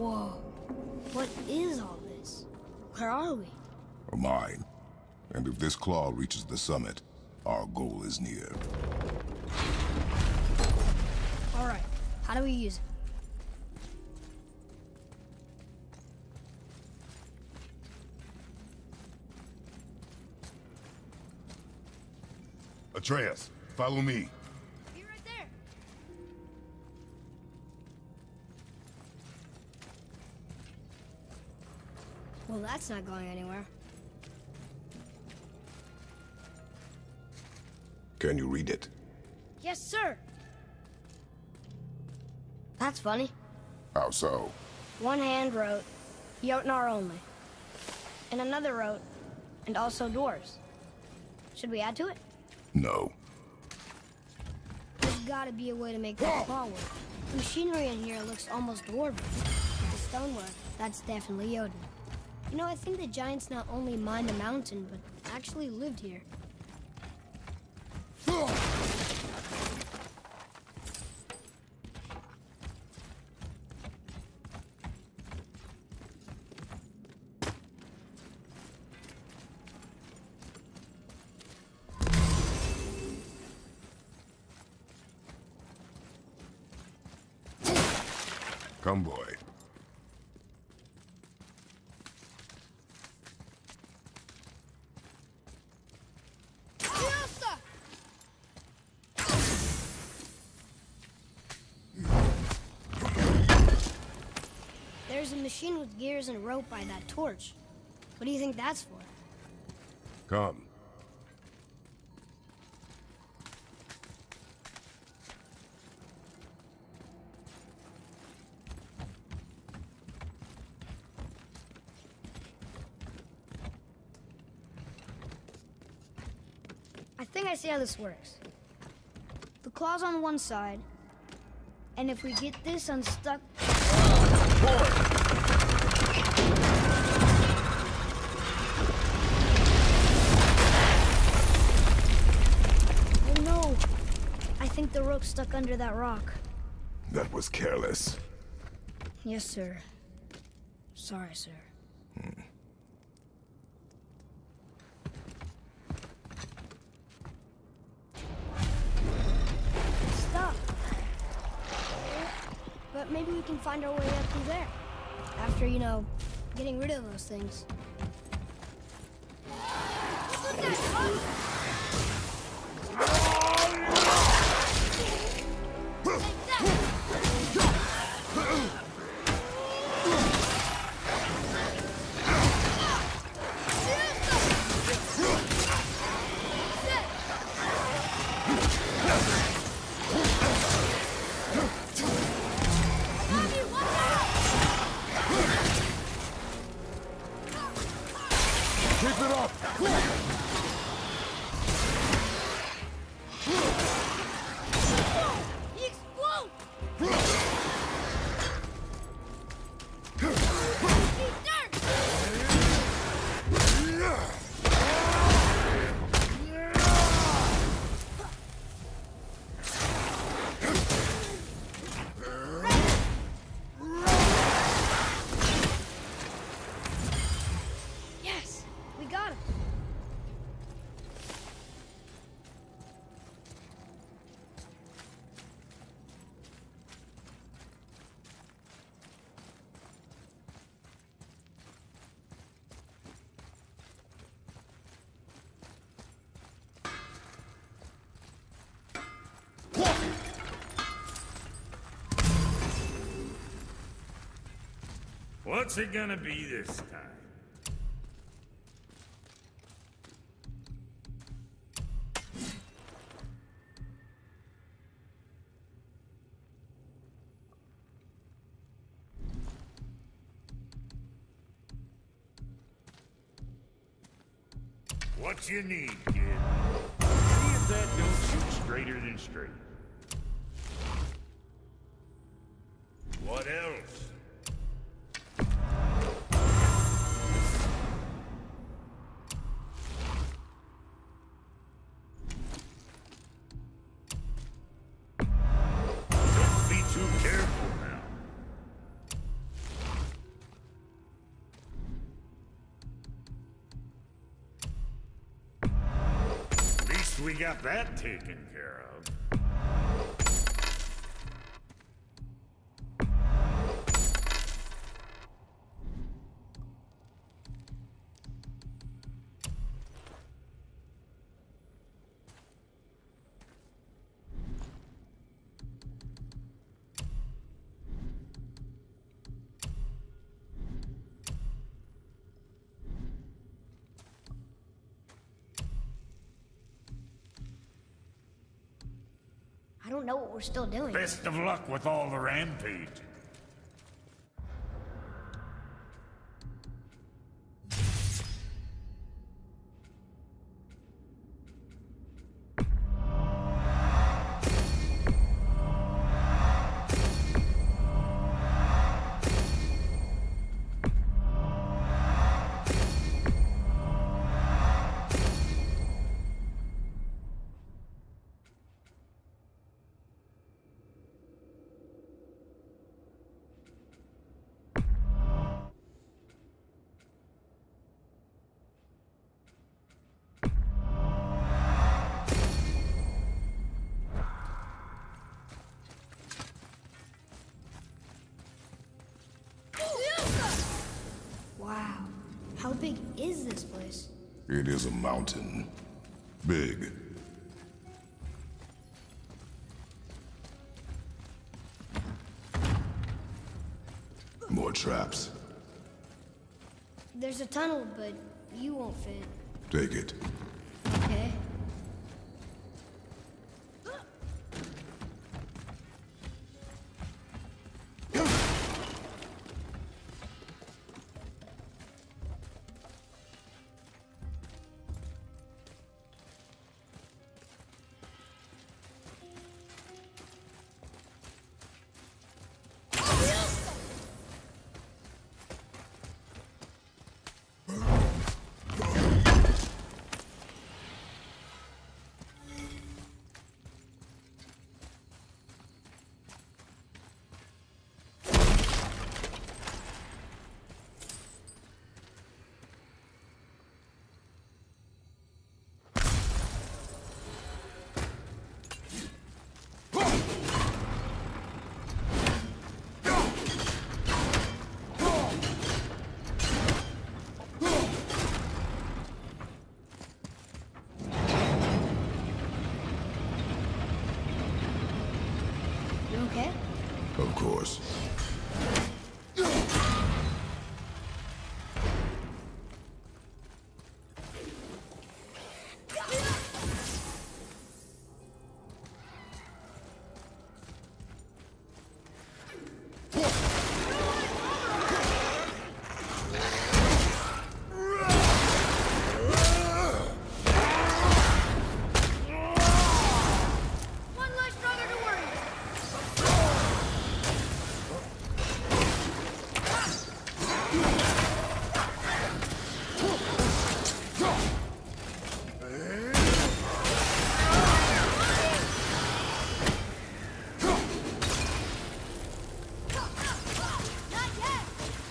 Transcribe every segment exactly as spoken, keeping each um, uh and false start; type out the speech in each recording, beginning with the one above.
Whoa. What is all this? Where are we? A mine. And if this claw reaches the summit, our goal is near. All right. How do we use it? Atreus, follow me. Be right there. Well, that's not going anywhere. Can you read it? Yes, sir. That's funny. How so? One hand wrote, Jotnar only. And another wrote, and also dwarves. Should we add to it? No. There's gotta be a way to make that claw work. The machinery in here looks almost dwarven. With the stonework, that's definitely Jotun. You know, I think the giants not only mined the mountain, but actually lived here. Come, boy. There's a machine with gears and rope by that torch. What do you think that's for? Come. I think I see how this works. The claw's on one side, and if we get this unstuck... Oh no! I think the rope's stuck under that rock. That was careless. Yes, sir. Sorry, sir. Hmm. Stop. But maybe we can find our way up through there. After, you know, getting rid of those things. Look at that! Keep it up! He explodes! Yes, we got him. What's it gonna be this time? What you need, kid? See if that don't shoot straighter than straight. What else? Don't be too careful now. we got that taken care of. I don't know what we're still doing. Best of luck with all the rampage. Wow. How big is this place? It is a mountain. Big. More traps. There's a tunnel, but you won't fit. Take it. Okay. You okay? Of course. One less brother to worry Not yet!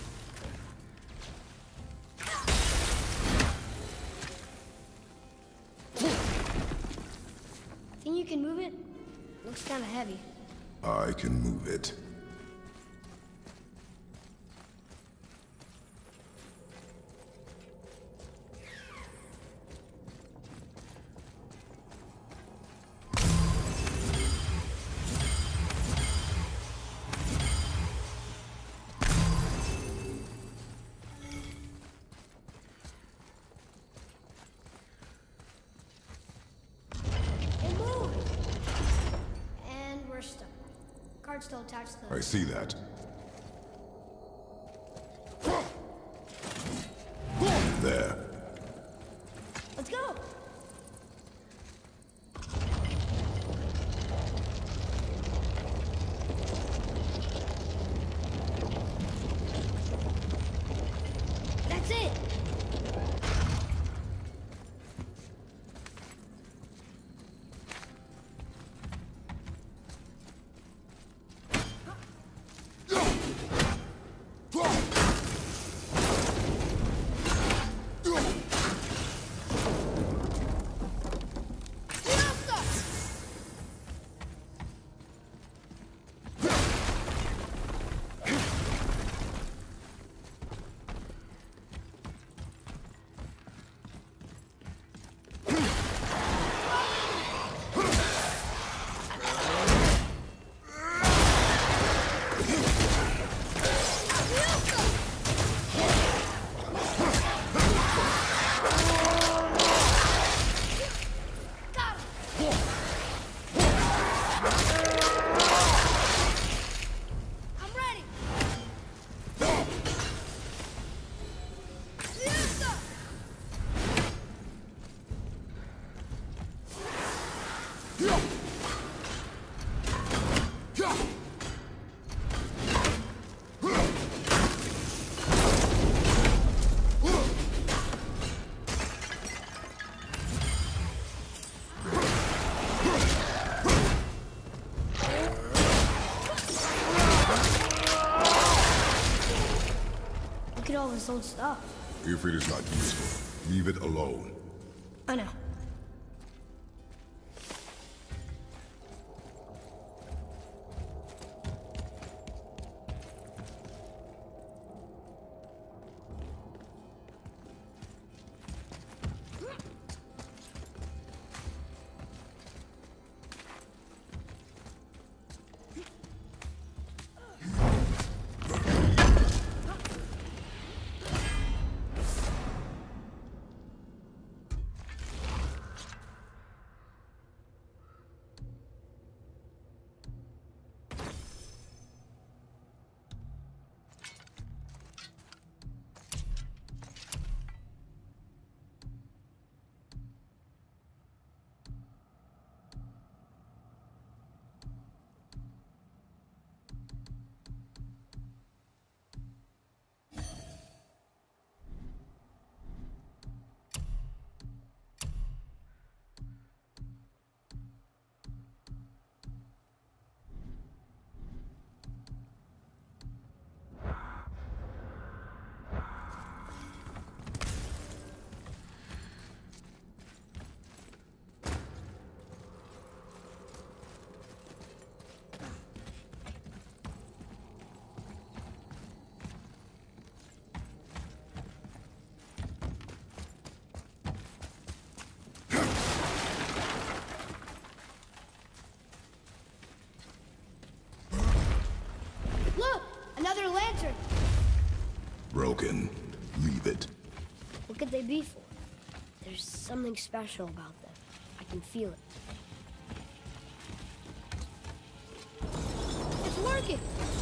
Think you can move it? Looks kind of heavy. I can move it. It moved! And we're stuck. Card's still attached to the... I see that. There. Let's go! That's it! Ugh! his old stuff. If it is not useful, leave it alone. I know. Another lantern! Broken. Leave it. What could they be for? There's something special about them. I can feel it. It's working!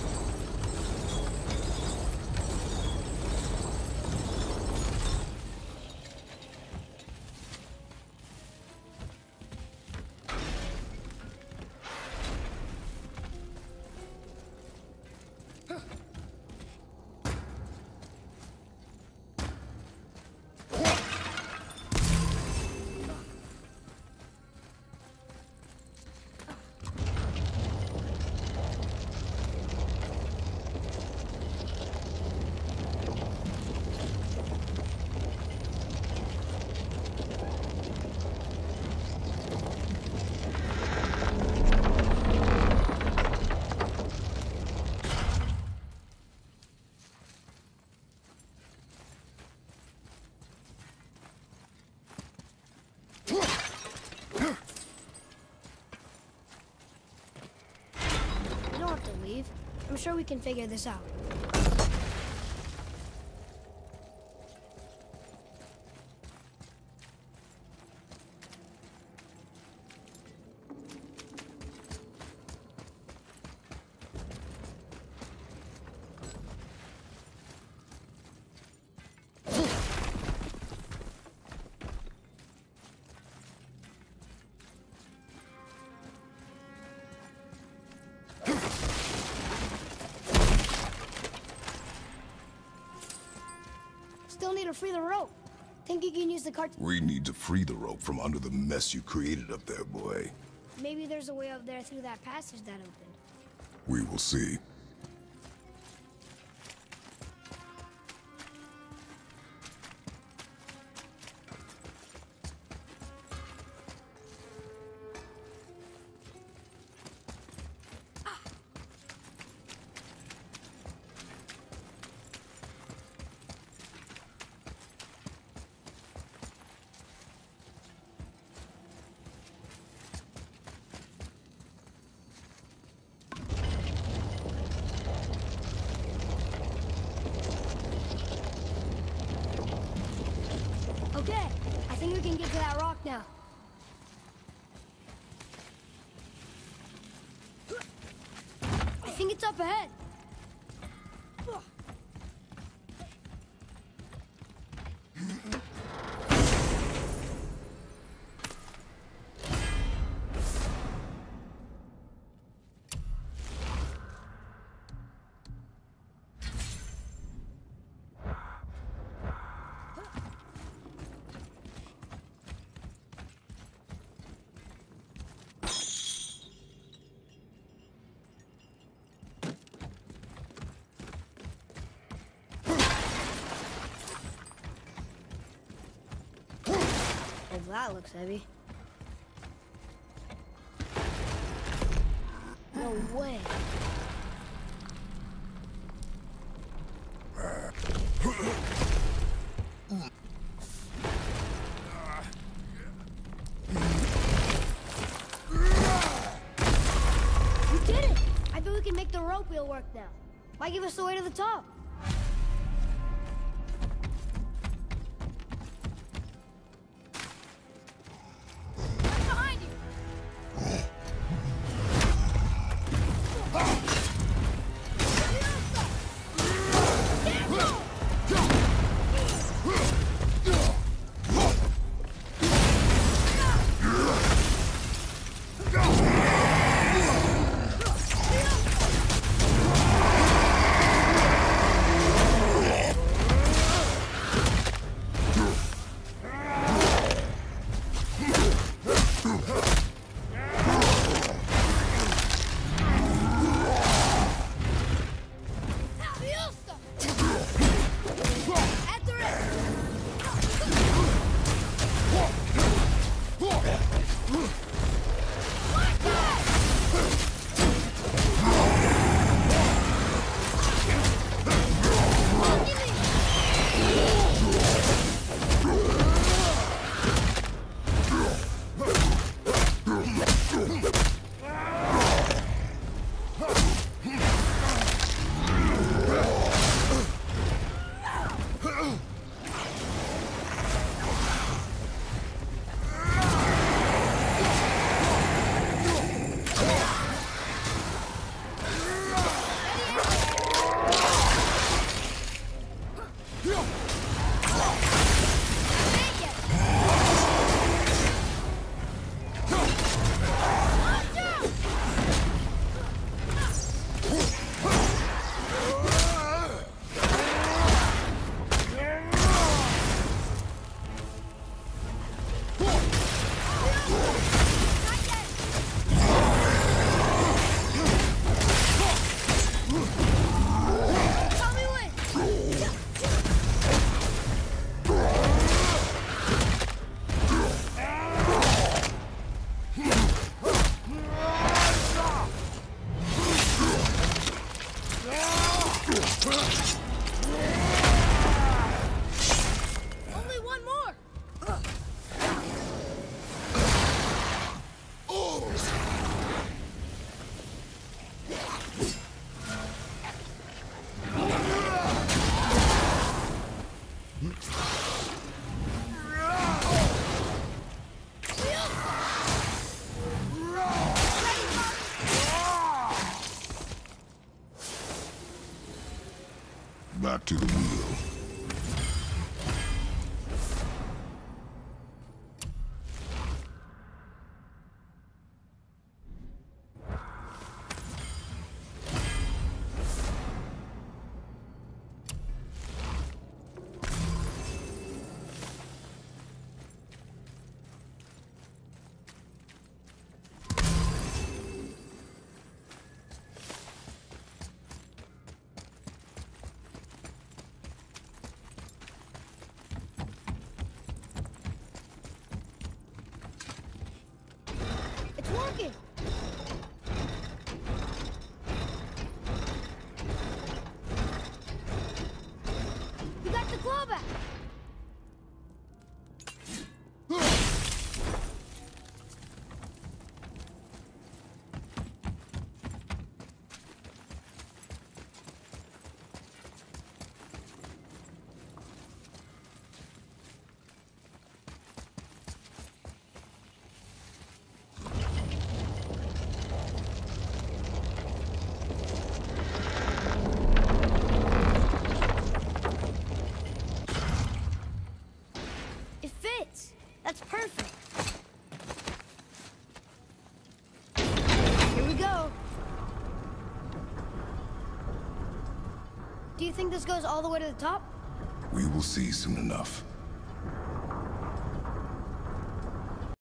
I'm sure we can figure this out. Still need to free the rope. Think you can use the cart? We need to free the rope from under the mess you created up there, boy. Maybe there's a way up there through that passage that opened. We will see. Okay, I think we can get to that rock now. I think it's up ahead. that looks heavy. No way. We did it! I bet we can make the rope wheel work now. Might give us the way to the top. Back to the wheel. Working. You got the claw back. That's perfect. Here we go. Do you think this goes all the way to the top? We will see soon enough.